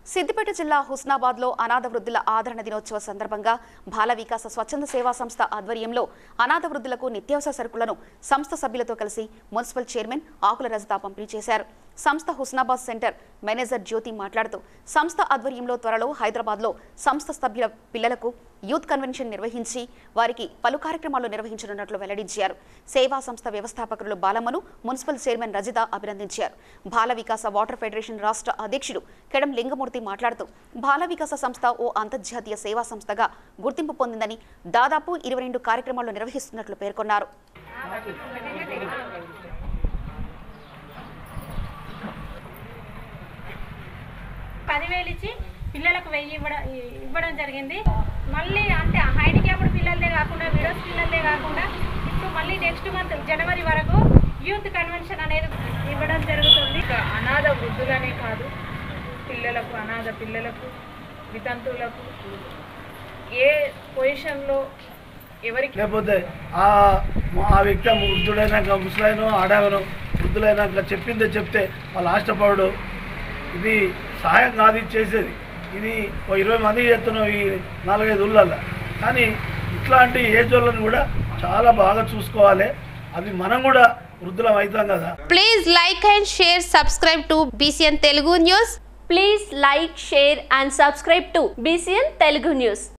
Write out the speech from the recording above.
సిద్దిపేట జిల్లా హుస్నాబాద్లో అనాథ వృద్ధుల ఆదరణ దినోత్సవ సందర్భంగా బాల వికాస స్వచ్ఛంద సేవా సంస్థ ఆధ్వర్యంలో అనాథ వృద్ధులకు నిత్యావసర సరుకులను సంస్థ సభ్యులతో కలిసి మున్సిపల్ చైర్మన్ ఆకుల రజిత పంపిణీ చేశారు. సంస్థ హుస్నాబాద్ సెంటర్ మేనేజర్ జ్యోతి మాట్లాడుతూ సంస్థ ఆధ్వర్యంలో త్వరలో హైదరాబాద్లో సంస్థ సభ్యుల పిల్లలకు యూత్ కన్వెన్షన్ నిర్వహించి వారికి పలు కార్యక్రమాలు నిర్వహించనున్నట్లు వెల్లడించారు. సేవా సంస్థ వ్యవస్థాపకులు బాలమ్మను మున్సిపల్ చైర్మన్ రజిత అభినందించారు. బాల వికాస వాటర్ ఫెడరేషన్ రాష్ట్ర అధ్యక్షుడు కెడం లింగమూర్తి మాట్లాడుతూ బాల వికాస సంస్థ ఓ అంతర్జాతీయ సేవా సంస్థగా గుర్తింపు పొందిందని దాదాపు 22 కార్యక్రమాలు నిర్వహిస్తున్నట్లు పేర్కొన్నారు. ఇచ్చి పిల్లలకు 1000 ఇవ్వడం జరిగింది. మళ్ళీ అంటే హ్యాండిక్యాప్డ్ పిల్లలే కాకుండా విడోస్ పిల్లలే కాకుండా ఇప్పుడు మళ్ళీ నెక్స్ట్ మంత్ జనవరి వరకు యూత్ కన్వెన్షన్ అనేది ఇవ్వడం జరుగుతుంది. అనాథ వృద్ధులనే కాదు, పిల్లలకు, అనాథ పిల్లలకు, వితంతువులకు ఏ పొజిషన్లో ఎవరికి లేకపోతే ఆ వ్యక్తి వృద్ధుడైనాక ముసలైన ఆడావను వృద్ధులైనాక చెప్పిందే చెప్తే వాళ్ళ ఆష్టపడు. ఇది సహాయం కాదు చేసేది. ఇది 20 మంది చేస్తున్నాం ఈ 4-5 ఊళ్ళల్లో. కానీ ఇట్లాంటి ఏజ్ వాళ్ళని కూడా చాలా బాగా చూసుకోవాలి. అవి మనం కూడా వృద్ధులం అవుతాం కదా. Please like and share, subscribe to Bcn Telugu News. Please like, share and subscribe to Bcn Telugu News.